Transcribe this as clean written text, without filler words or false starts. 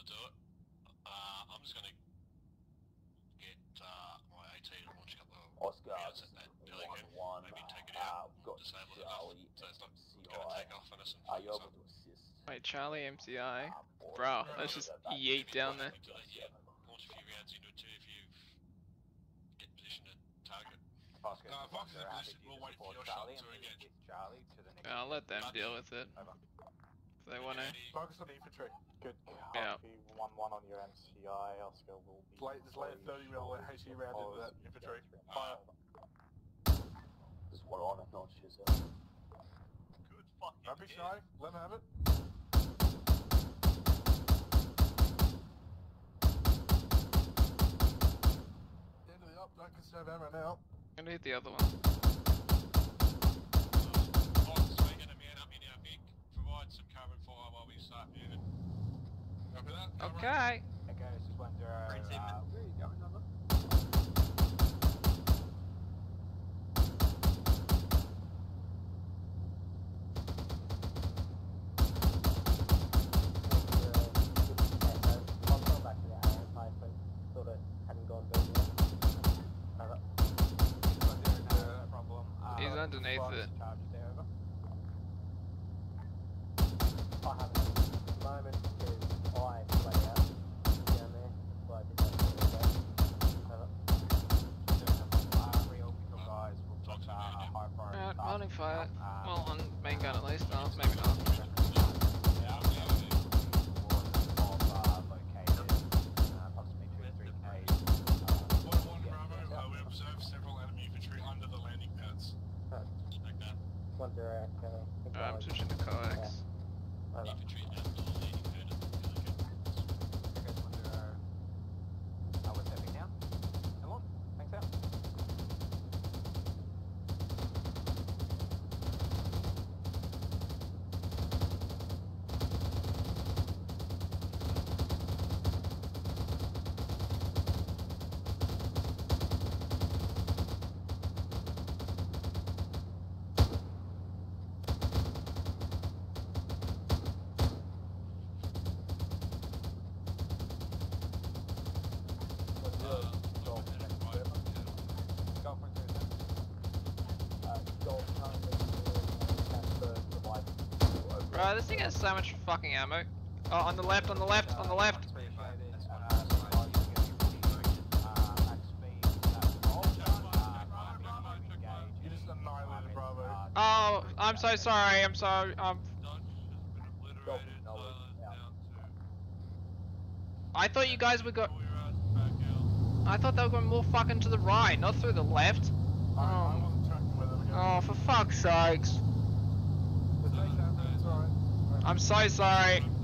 do it. I'm just gonna get my AT to launch a couple of Oscar, rounds at that Pelican. Maybe take it out, disable it enough so it's not gonna take off on us. Are you able to assist? Wait, Charlie MCI? Bro, let's just yeet down there. Launch a few rounds into it too if you get in position to target. Oscar, Fox is in position, we'll wait for your shot to engage. Charlie to the next. Yeah, I'll let them deal with it. If they wanna. Focus on infantry. Good Yeah. copy, 1-1 on your MCI, Oscar will be... Just lay a 30 mil HE round into that infantry. Fire. There's one on it, not just Good fucking Don't be shy, let him have it. End of the up, don't conserve ammo now. I'm gonna hit the other one. Swinging a man up in our Vic. Provide some cover and fire while we start moving. Copy that? Okay. Okay, this is 1-0. Where are you going, number? He's underneath it. I haven't at the moment because I play out down there, so I did that. Real guys will touch a high priority. Alright, running fire. Well, on main gun at least. Oh, maybe not. We observed several enemy infantry under the landing pads. Like that. 1-0. I'm switching to coax. Infantry under the landing pad of the Pelican. Okay, 1-0. We're stepping down. Come on, thanks out. Bro, this thing has so much fucking ammo. Oh, on the left, on the left, on the left. You just annihilated Bravo. Oh, I'm so sorry. I'm sorry. I thought you guys were I thought they were going more fucking to the right, not through the left. I wasn't tracking where they were going. Oh, for fuck's sakes. I'm so sorry.